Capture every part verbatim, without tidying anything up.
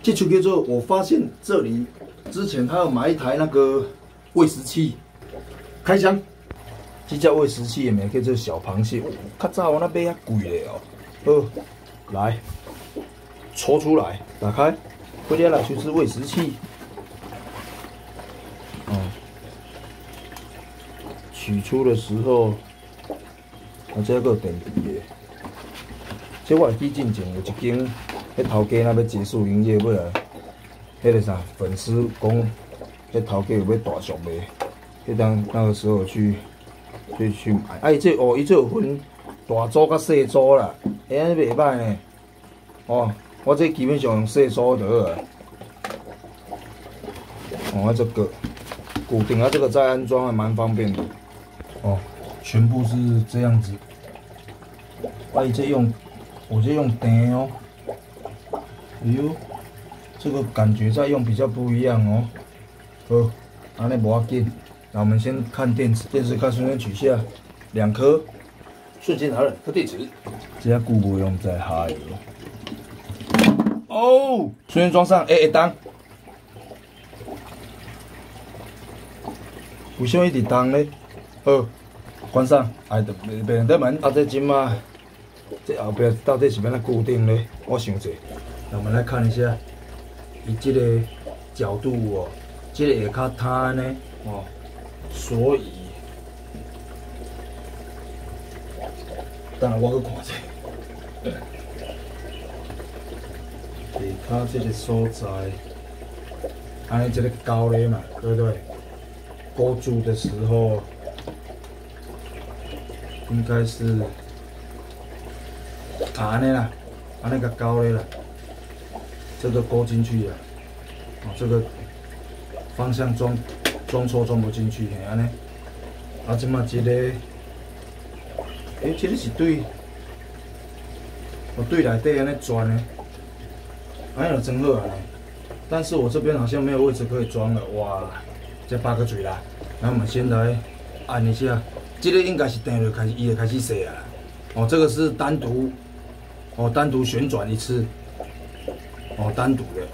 这就叫做我发现这里之前他要买一台那个喂食器，开箱。这叫喂食器，也没叫做小螃蟹。较早我那买遐贵嘞哦。好，来，抽出来，打开，回家来就是喂食器。哦，取出的时候，啊，这个有电池的。这我会记进前有一间，迄头家那要结束营业，尾来，迄个啥粉丝讲，迄头家有要大上卖，迄当那个时候去。去去买，啊！伊这哦，伊这有分大组甲细组啦，哎，安尼袂歹呢。哦，我这基本上用细组就好啊。哦，这个固定啊，这个再安装还蛮方便的。哦，全部是这样子。啊，伊这用，我这用电哦。哎呦，这个感觉再用比较不一样哦。好，安尼无要紧。那我们先看电池，电池看瞬间取下两颗，瞬间拿了两颗电池，这下久无用在下油。哦，瞬间装上，哎、欸，会当。为什么一直当呢？好，关上，哎，就别人在门。啊，这今嘛，这后边到底是要哪固定呢？我想者，那我们来看一下，伊这个角度哦，这个下骹塌呢，哦。所以，等下我去看者。下骹这个所在，安尼这个高咧嘛，对不对？勾住的时候，应该是啊安尼啦，安尼个高咧啦，这个勾进去了，哦，这个方向装。装错装不进去，嘿安尼。啊，即马这个，诶、欸，这个是对，我对内底安尼转的，安尼就真好啊。但是我这边好像没有位置可以装了，哇，这八个嘴啦。那我们先来按一下，这个应该是等下开始，伊就开始洗啊。哦，这个是单独，哦，单独旋转一次，哦，单独的。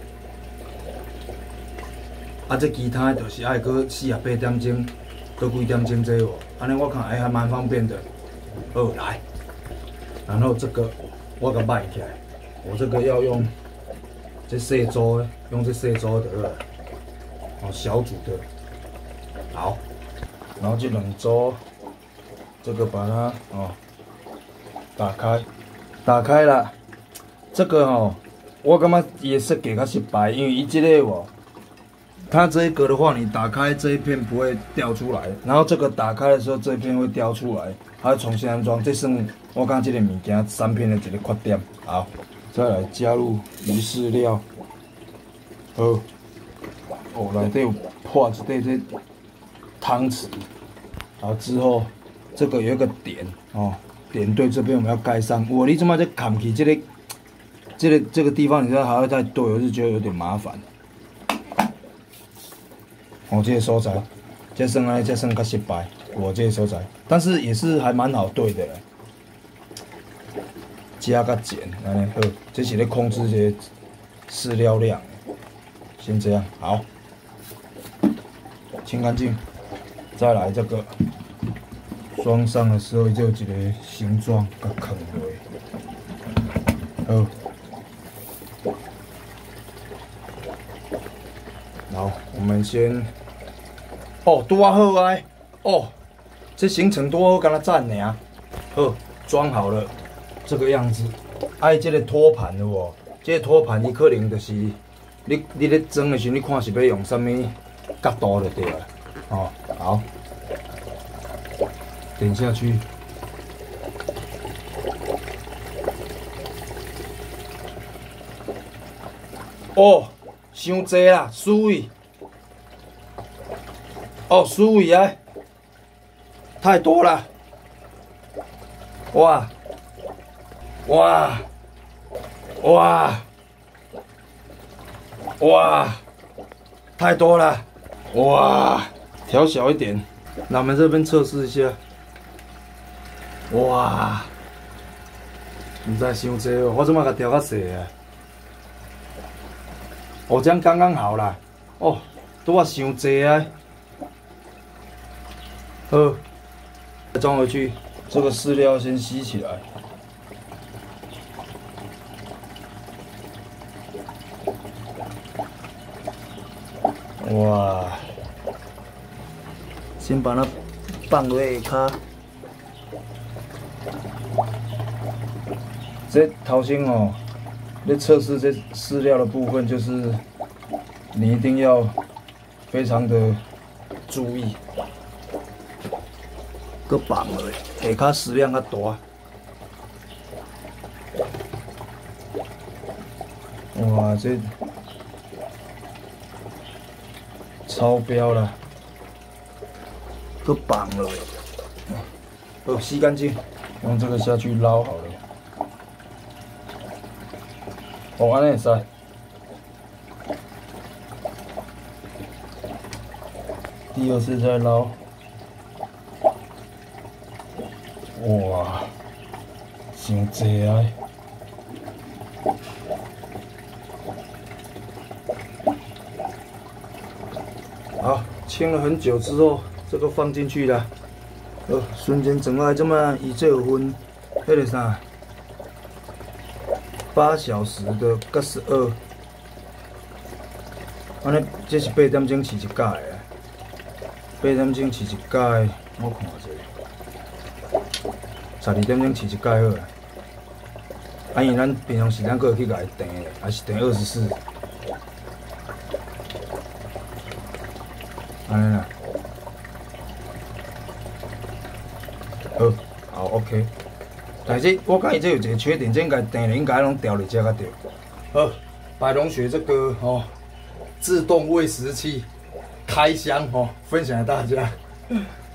啊，这其他就是爱搁四啊八点钟，搁几点钟这哦，安尼我看哎还蛮方便的。好，来，然后这个我给摆起来，我这个要用这细组的，用这细组的哦，小组的，好，然后这两组，这个把它哦打开，打开了，这个哦，我感觉伊的设计较失败，因为伊这个哦。它这一格的话，你打开这一片不会掉出来，然后这个打开的时候，这一片会掉出来，还要重新安装。这算我讲这个物件三片的一个缺点。好，再来加入鱼饲料。好，哦，内底有破一块这汤匙，然后之后这个有一个点哦，点对这边我们要盖上。我你怎么在砍起这个这个这个地方，你知道还要再对，我就觉得有点麻烦。哦，这个所在，这算安尼，这算较失败。我这个所在，但是也是还蛮好对的啦。加个减，安尼好，这是咧控制这个饲料量。先这样，好，清干净。再来这个装上的时候，就有一个形状，甲藏落。好。好，我们先，哦，拄啊好啊，哦，这行程多好，敢若赞尔。好，装好了，这个样子。爱这个托盘的哦，这个托盘伊可能就是你你咧装的时候，你看是要用什么角度就对了。哦，好，点下去。哦。伤济啦，输位。哦，输位啊，太多了。哇，哇，哇，哇，太多了。哇，调小一点。那我们这边测试一下。哇，唔知伤济哦，我怎么甲调较细啊？ 哦，这样刚刚好啦。哦，拄啊伤济啊。好，装回去。这个饲料先吸起来。哇！先把它放落下骹。这头先哦，在测试这饲料的部分，就是你一定要非常的注意。搁放落，下骹食量较大。哇，这超标了，搁放落，哦，洗干净，用这个下去捞好了。哦，安尼会使。第二次再捞。哇，伤济啊！好，清了很久之后，这个放进去了。呃，瞬间整个这么以这有分，迄个啥，八小时的甲十二，安尼这是八点钟饲一届的，八点钟饲一届，我看下。十二点钟饲一届好啦，啊，因为咱平常时咱搁会去甲伊订，还是订二十四，安尼啦。好，好 OK。但是我讲伊这有一个缺点，这应该订了应该拢调入遮较对。好，百龙雪这个哦，自动喂食器开箱哦，分享给大家。